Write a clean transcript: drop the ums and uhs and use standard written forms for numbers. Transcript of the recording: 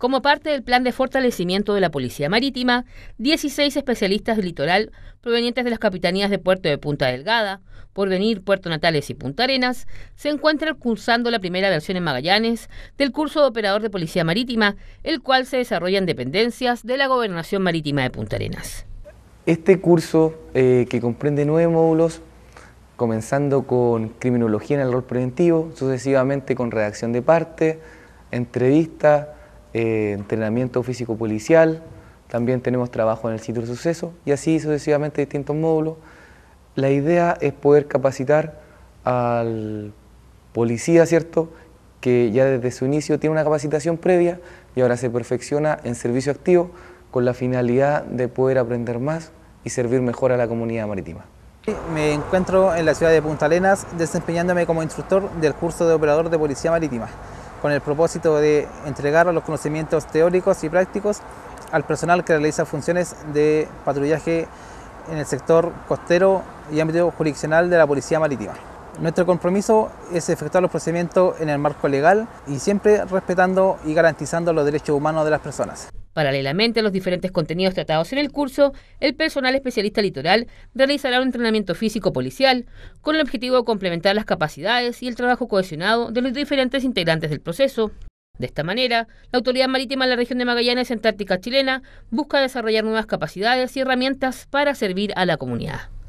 Como parte del plan de fortalecimiento de la Policía Marítima, 16 especialistas del litoral provenientes de las capitanías de Puerto de Punta Delgada, Porvenir, Puerto Natales y Punta Arenas se encuentran cursando la primera versión en Magallanes del curso de operador de Policía Marítima, el cual se desarrolla en dependencias de la Gobernación Marítima de Punta Arenas. Este curso, que comprende 9 módulos, comenzando con criminología en el rol preventivo, sucesivamente con redacción de parte, entrevista, entrenamiento físico-policial, también tenemos trabajo en el sitio de suceso y así sucesivamente distintos módulos. La idea es poder capacitar al policía, ¿cierto?, que ya desde su inicio tiene una capacitación previa y ahora se perfecciona en servicio activo con la finalidad de poder aprender más y servir mejor a la comunidad marítima. Me encuentro en la ciudad de Punta Arenas desempeñándome como instructor del curso de operador de Policía Marítima, con el propósito de entregar los conocimientos teóricos y prácticos al personal que realiza funciones de patrullaje en el sector costero y ámbito jurisdiccional de la Policía Marítima. Nuestro compromiso es efectuar los procedimientos en el marco legal y siempre respetando y garantizando los derechos humanos de las personas. Paralelamente a los diferentes contenidos tratados en el curso, el personal especialista litoral realizará un entrenamiento físico policial con el objetivo de complementar las capacidades y el trabajo cohesionado de los diferentes integrantes del proceso. De esta manera, la Autoridad Marítima de la región de Magallanes Antártica chilena busca desarrollar nuevas capacidades y herramientas para servir a la comunidad.